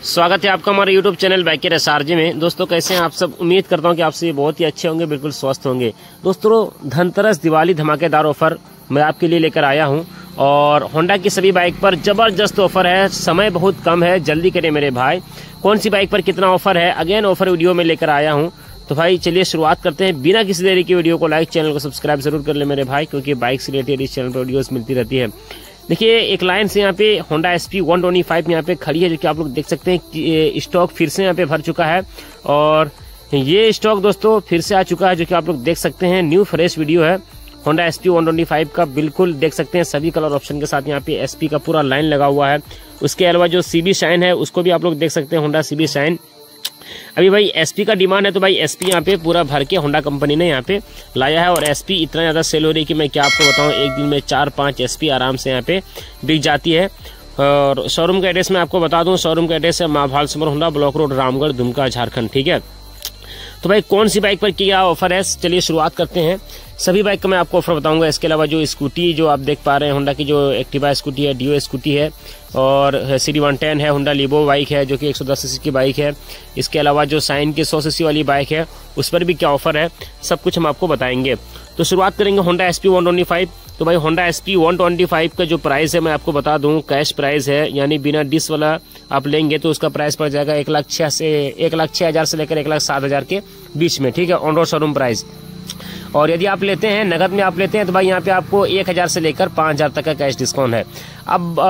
स्वागत है आपका हमारे YouTube चैनल बाइकर एसआरजे में। दोस्तों कैसे हैं आप सब? उम्मीद करता हूं कि आप सभी बहुत ही अच्छे होंगे, बिल्कुल स्वस्थ होंगे। दोस्तों धनतेरस दिवाली धमाकेदार ऑफर मैं आपके लिए लेकर आया हूं और होंडा की सभी बाइक पर जबरदस्त ऑफर है। समय बहुत कम है, जल्दी करें मेरे भाई। कौन सी बाइक पर कितना ऑफर है, अगेन ऑफर वीडियो में लेकर आया हूँ। तो भाई चलिए शुरुआत करते हैं बिना किसी देरी की। वीडियो को लाइक, चैनल को सब्सक्राइब जरूर कर ले मेरे भाई, क्योंकि बाइक से रिलेटेड इस चैनल पर वीडियोस मिलती रहती है। देखिए एक लाइन से यहाँ पे होंडा SP 125 यहाँ पे खड़ी है, जो कि आप लोग देख सकते हैं कि स्टॉक फिर से यहाँ पे भर चुका है और ये स्टॉक दोस्तों फिर से आ चुका है, जो कि आप लोग देख सकते हैं। न्यू फ्रेश वीडियो है होंडा SP 125 का, बिल्कुल देख सकते हैं सभी कलर ऑप्शन के साथ यहाँ पे SP का पूरा लाइन लगा हुआ है। उसके अलावा जो CB शाइन है उसको भी आप लोग देख सकते हैं, होंडा CB शाइन। अभी भाई SP का डिमांड है तो भाई SP यहाँ पे पूरा भर के होंडा कंपनी ने यहाँ पे लाया है और SP इतना ज़्यादा सेल हो रही है कि मैं क्या आपको बताऊँ, एक दिन में 4-5 SP आराम से यहाँ पे बिक जाती है। और शोरूम का एड्रेस मैं आपको बता दूँ, शोरूम का एड्रेस है Maa Bhalsumar Honda, block road, Ramgarh, Dumka, Jharkhand. ठीक है, तो भाई कौन सी बाइक पर क्या ऑफर है, चलिए शुरुआत करते हैं। सभी बाइक का मैं आपको ऑफर बताऊंगा। इसके अलावा जो स्कूटी जो आप देख पा रहे हैं, होंडा की जो एक्टिवा स्कूटी है, डियो स्कूटी है और CD 110 है, होंडा लिबो बाइक है जो कि 110 सीसी की बाइक है। इसके अलावा जो शाइन की 100 सीसी वाली बाइक है उस पर भी क्या ऑफर है, सब कुछ हम आपको बताएंगे। तो शुरुआत करेंगे होंडा SP 125। तो भाई होंडा SP 125 का जो प्राइस है मैं आपको बता दूं, कैश प्राइस है, यानी बिना डिस वाला आप लेंगे तो उसका प्राइस पड़ जाएगा 1,06,000 से लेकर 1,07,000 के बीच में। ठीक है, ऑन रोड शोरूम प्राइस। और यदि आप लेते हैं नगद में आप लेते हैं तो भाई यहाँ पे आपको 1,000 से लेकर 5,000 तक का कैश डिस्काउंट है। अब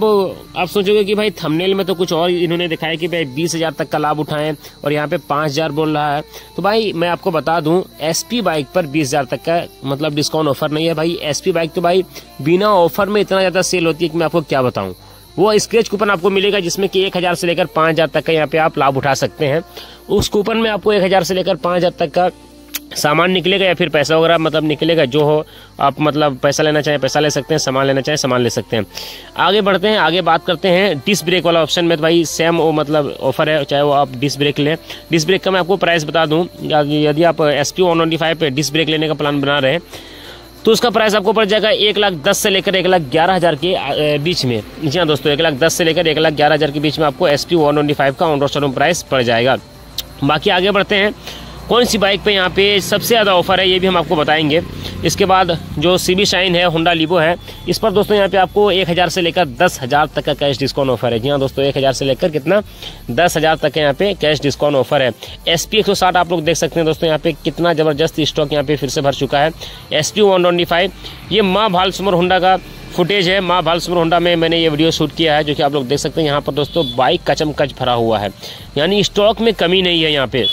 आप सोचोगे कि भाई थंबनेल में तो कुछ और इन्होंने दिखाया कि भाई 20,000 तक का लाभ उठाएं और यहाँ पे 5,000 बोल रहा है। तो भाई मैं आपको बता दूं, SP बाइक पर 20,000 तक का मतलब डिस्काउंट ऑफर नहीं है भाई। SP बाइक तो भाई बिना ऑफर में इतना ज्यादा सेल होती है कि मैं आपको क्या बताऊं। वो स्क्रैच कूपन आपको मिलेगा जिसमें कि 1,000 से लेकर 5,000 तक का यहाँ पे आप लाभ उठा सकते हैं। उस कूपन में आपको 1,000 से लेकर 5,000 तक का सामान निकलेगा या फिर पैसा वगैरह मतलब निकलेगा, जो हो आप मतलब पैसा लेना चाहें पैसा ले सकते हैं, सामान लेना चाहें सामान ले सकते हैं। आगे बढ़ते हैं, आगे बात करते हैं डिस्क ब्रेक वाला ऑप्शन में। तो भाई सेम वो मतलब ऑफर है, चाहे वो आप डिस्क ब्रेक लें। डिस्क ब्रेक का मैं आपको प्राइस बता दूं, यदि आप SP 125 पे डिस्क ब्रेक लेने का प्लान बना रहे हैं तो उसका प्राइस आपको पड़ जाएगा 1,10,000 से लेकर 1,11,000 के बीच में। जी हाँ दोस्तों, 1,10,000 से लेकर 1,11,000 के बीच में आपको SP 125 का ऑन रोड शोरूम प्राइस पड़ जाएगा। बाकी आगे बढ़ते हैं, कौन सी बाइक पे यहाँ पे सबसे ज़्यादा ऑफर है ये भी हम आपको बताएंगे। इसके बाद जो CB शाइन है, होंडा लिबो है, इस पर दोस्तों यहाँ पे आपको 1,000 से लेकर 10,000 तक का कैश डिस्काउंट ऑफर है। जी हाँ दोस्तों, 1,000 से लेकर कितना 10,000 तक का यहाँ पे कैश डिस्काउंट ऑफर है। SP 160 आप लोग देख सकते हैं दोस्तों, यहाँ पे कितना जबरदस्त स्टॉक यहाँ पे फिर से भर चुका है। SP 125 ये माँ भाल सुमर होंडा का फुटेज है। माँ भाल सुमर होंडा में मैंने ये वीडियो शूट किया है, जो कि आप लोग देख सकते हैं। यहाँ पर दोस्तों बाइक कचमकच भरा हुआ है, यानी स्टॉक में कमी नहीं है यहाँ पे।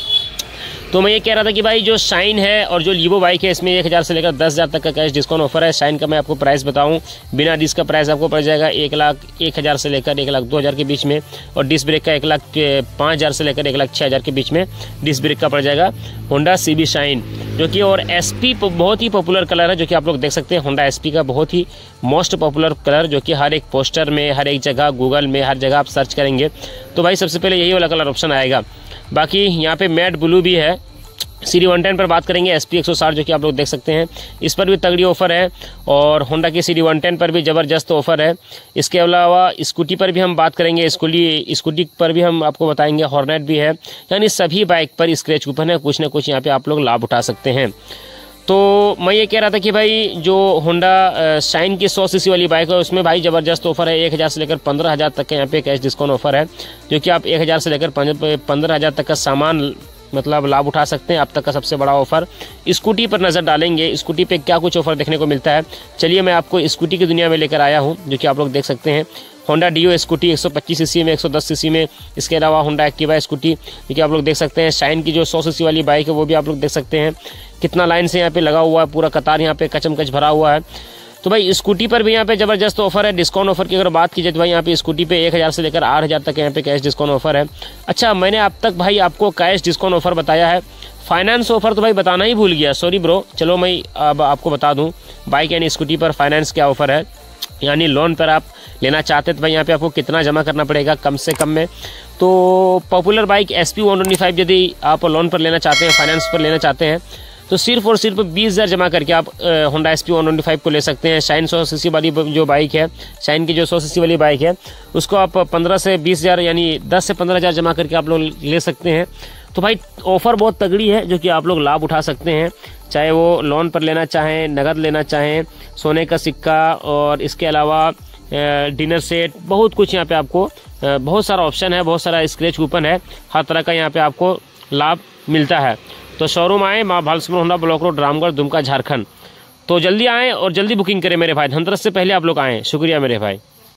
तो मैं ये कह रहा था कि भाई जो शाइन है और जो लिबो बाइक है इसमें 1,000 से लेकर 10,000 तक का कैश डिस्काउंट ऑफर है। शाइन का मैं आपको प्राइस बताऊं, बिना डिस्क का प्राइस आपको पड़ जाएगा 1,01,000 से लेकर 1,02,000 के बीच में और डिस्क ब्रेक का 1,05,000 से लेकर 1,06,000 के बीच में डिस्क ब्रेक का पड़ जाएगा होंडा CB शाइन, जो कि और SP बहुत ही पॉपुलर कलर है, जो कि आप लोग देख सकते हैं। होंडा SP का बहुत ही मोस्ट पॉपुलर कलर, जो कि हर एक पोस्टर में, हर एक जगह, गूगल में, हर जगह आप सर्च करेंगे तो भाई सबसे पहले यही वाला कलर ऑप्शन आएगा। बाकी यहाँ पे मैट ब्लू भी है। CD 110 पर बात करेंगे, SP 160 जो कि आप लोग देख सकते हैं, इस पर भी तगड़ी ऑफर है और होंडा की CD 110 पर भी ज़बरदस्त ऑफर है। इसके अलावा स्कूटी पर भी हम बात करेंगे, स्कूटी पर भी हम आपको बताएंगे, हॉर्नेट भी है, यानी सभी बाइक पर स्क्रैच कूपन है, कुछ ना कुछ यहाँ पे आप लोग लाभ उठा सकते हैं। तो मैं ये कह रहा था कि भाई जो होंडा शाइन की 100 सीसी वाली बाइक है उसमें भाई ज़बरदस्त ऑफर है। 1,000 से लेकर 15,000 तक का यहाँ पे कैश डिस्काउंट ऑफर है, जो कि आप 1,000 से लेकर 15,000 तक का सामान मतलब लाभ उठा सकते हैं। अब तक का सबसे बड़ा ऑफर स्कूटी पर नज़र डालेंगे, स्कूटी पे क्या कुछ ऑफर देखने को मिलता है। चलिए मैं आपको स्कूटी की दुनिया में लेकर आया हूँ, जो कि आप लोग देख सकते हैं। होंडा डियो स्कूटी 125 सीसी में, 110 सीसी में। इसके अलावा होंडा एक्टिवा स्कूटी, जो कि आप लोग देख सकते हैं। शाइन की जो 100 सीसी वाली बाइक है वो भी आप लोग देख सकते हैं। कितना लाइन से यहाँ पे लगा हुआ है, पूरा कतार यहाँ पे कचमकच भरा हुआ है। तो भाई स्कूटी पर भी यहाँ पे ज़बरदस्त ऑफर है। डिस्काउंट ऑफर की अगर बात की जाए तो भाई यहाँ पे स्कूटी पे 1,000 से लेकर 8,000 तक यहाँ पे कैश डिस्काउंट ऑफर है। अच्छा, मैंने अब तक भाई आपको कैश डिस्काउंट ऑफर बताया है, फाइनेंस ऑफर तो भाई बताना ही भूल गया, सॉरी ब्रो। चलो मैं अब आपको बता दूं, बाइक यानी स्कूटी पर फाइनेंस क्या ऑफर है, यानी लोन पर आप लेना चाहते हैं तो भाई यहाँ पे आपको कितना जमा करना पड़ेगा कम से कम में। तो पॉपुलर बाइक SP 125 यदि आप लोन पर लेना चाहते हैं, फाइनेंस पर लेना चाहते हैं तो सिर्फ और सिर्फ 20,000 जमा करके आप होंडा SP 125 को ले सकते हैं। शाइन 100 सीसी वाली जो बाइक है, शाइन की जो 100 सीसी वाली बाइक है, उसको आप 15 से 20,000 यानी 10 से 15,000 जमा करके आप लोग ले सकते हैं। तो भाई ऑफ़र बहुत तगड़ी है जो कि आप लोग लाभ उठा सकते हैं, चाहे वो लोन पर लेना चाहें, नगद लेना चाहें, सोने का सिक्का और इसके अलावा डिनर सेट, बहुत कुछ यहाँ पे आपको बहुत सारा ऑप्शन है, बहुत सारा स्क्रैच कूपन है, हर तरह का यहाँ पे आपको लाभ मिलता है। तो शोरूम आए, Maa Bhalsumar Honda, block road, Ramgarh, Dumka, Jharkhand. तो जल्दी आएँ और जल्दी बुकिंग करें मेरे भाई, धनतेरस से पहले आप लोग आएँ। शुक्रिया मेरे भाई।